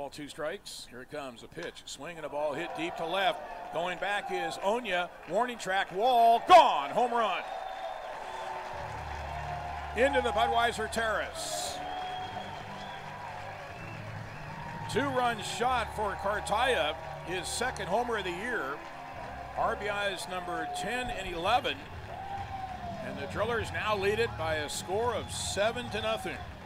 ball, 2 strikes. Here it comes, a pitch. Swinging a ball hit deep to left. Going back is Onya. Warning track wall. Gone. Home run. Into the Budweiser Terrace. 2-run shot for Cartaya. His second homer of the year. RBIs number 10 and 11. And the Drillers now lead it by a score of 7-0.